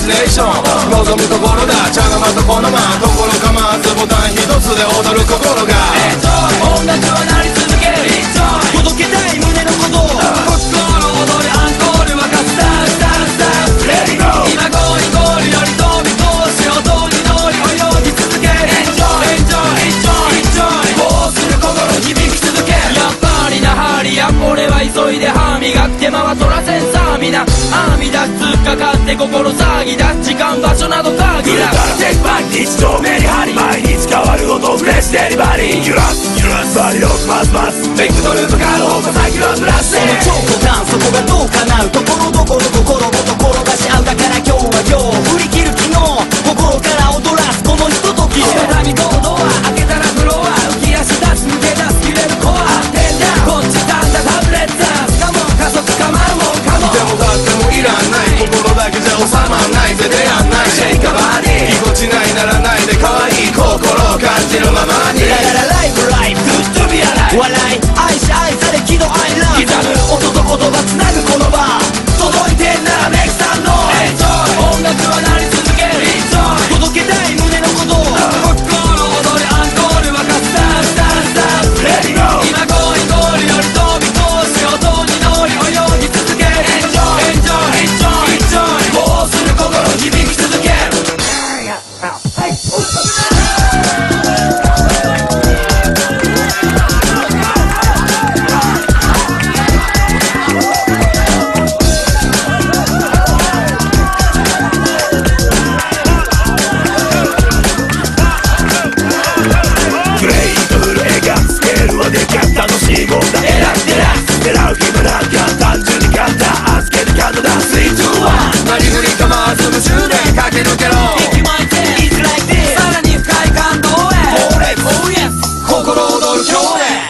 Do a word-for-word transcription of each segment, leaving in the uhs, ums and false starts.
ステーション望むところだ茶の間とこの間心構わずボタン一つで踊る心が音楽は鳴り続ける届けたい胸の鼓動心躍るアンコールはカスタースタースターレディゴー今ゴールゴールより飛び越し音に乗り泳ぎ続けるエンジョイエンジョイエンジョイエンジョイこうする心響き続けるやっぱりなハリや俺は急いで歯磨く手間は取らせんさ皆編み出し突っかかって心騒ぎ出す時間場所など限らず鉄板一丁目に針毎日変わる音フレッシュデリバリー揺らす揺らすバリロックマスマスベックトループカード先はブラスその超古感そこがどう叶うところどころ心ごと転がし合うだから今日は今日振り切る昨日心から踊らすこのひととき下見ドア開けたらフロア浮き足出す抜け出す切れるコア当てんだこっちだんだタブレットカモン加速かまるもんカモンでもだってもいらない心だけじゃ収まんないぜ出やんないシェイカバディぎこちないならないで可愛い心を感じるままにラララライブライブグッドビアライ笑い愛し愛され喜怒哀楽刻む音と言葉つなぐこの場届いてんならメイクさんのエンジョイ音楽は鳴り続ける届けたい胸の鼓動心躍るアンコールはカスタースタースターレディゴー今ゴーイゴールより飛び越し音に乗り泳ぎ続けるエンジョイエンジョイエンジョイエンジョイこうする心響き続ける楽しいもんだ選んでら狙う暇なんか単純に簡単預けるカードだスリー、ツー、ワン何振り構わず夢中で駆け抜けろ息巻いて It's like this さらに深い感動へ Oh yes Oh yes 心躍る今日へ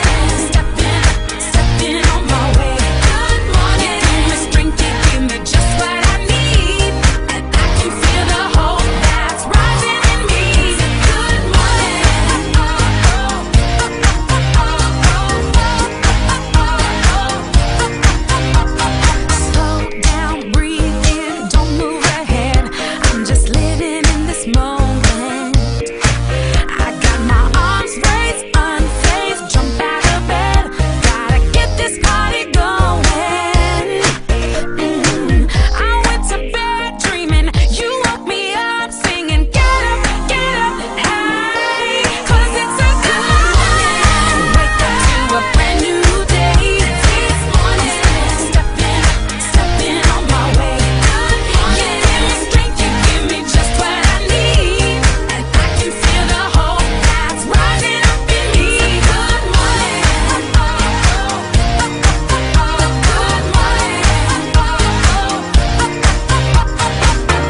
Just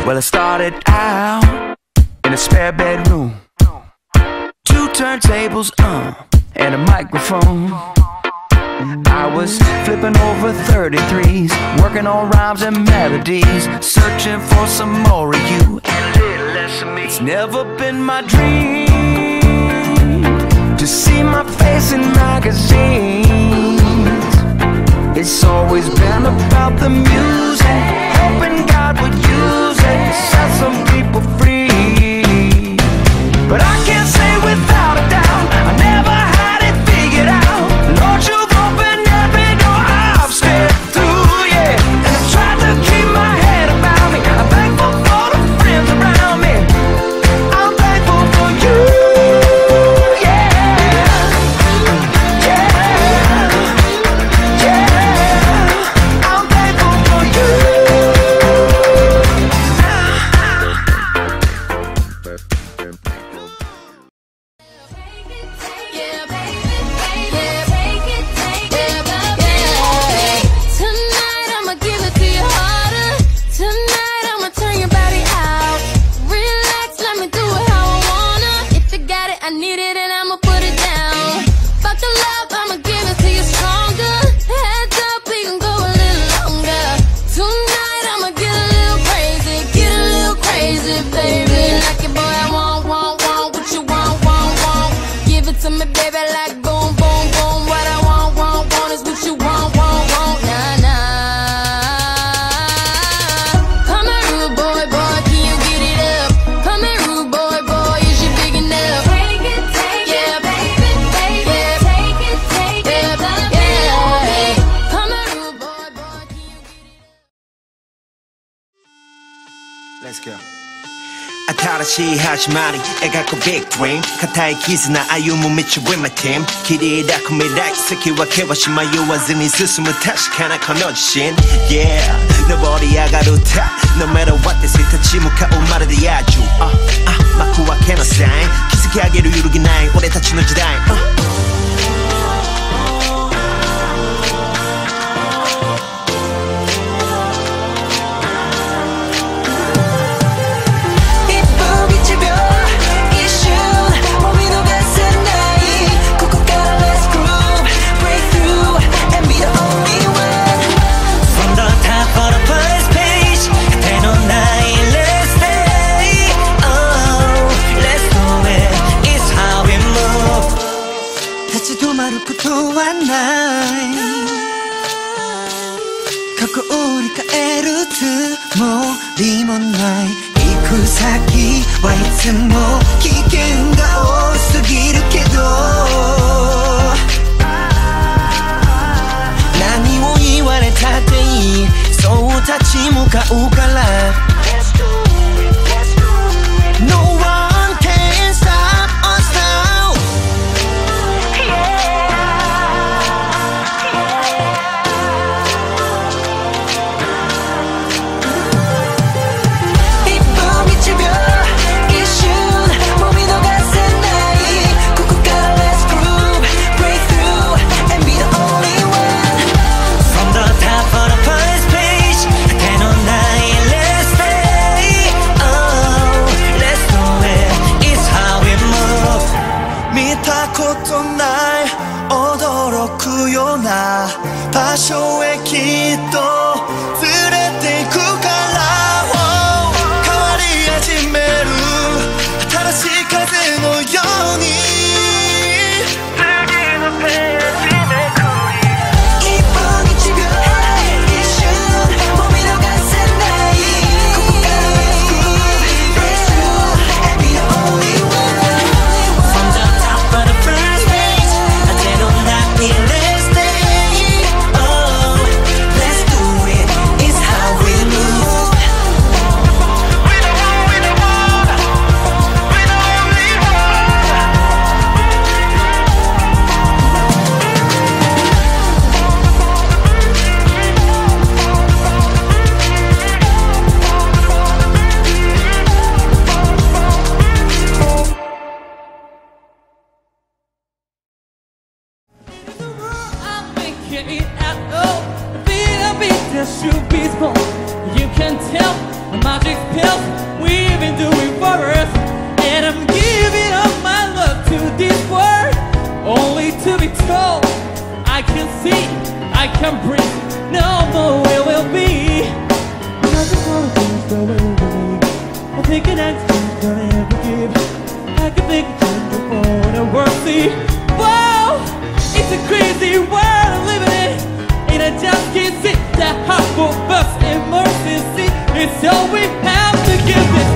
Well, I started out in a spare bedroom, two turntables, uh, and a microphone. I was flipping over thirty-threes, working on rhymes and melodies, searching for some more of you and a little less of me. It's never been my dream to see my face in magazines. It's always been about the music, hoping God would use it, set some people free. But I can't say without a doubt, I never had it figured out. Lord, you've opened every door I've stepped through, yeah. And I've tried to keep my head about me. I'm thankful for the friends around me. I'm thankful for you, yeah. Let's go. 新しい始まり描くビッグドリーム固い絆歩む道 with my team 切り開く未来先は険し迷わずに進む確かなこの自信 Yeah 登り上がるた No matter what で立ち向かうまるで野獣ああ幕開けのサイン築き上げる揺るぎない俺たちの時代、uh過去を振り返るつもりもない行く先はいつも危険が多すぎるけど何を言われたっていいそう立ち向かうから No one can stop us now From the top of the first page 手のない this point, you can tell the magic spells we've been doing for us. And I'm giving up my love to this world, only to be told I can see, I can breathe, no more will will be. I just wanna change the way we live. I think an answer's gonna ever give. I can think a change before the world see. Wow, it's a crazy world I'm living in, and I just can't sit the heart for us emergency. It's all we have to give it.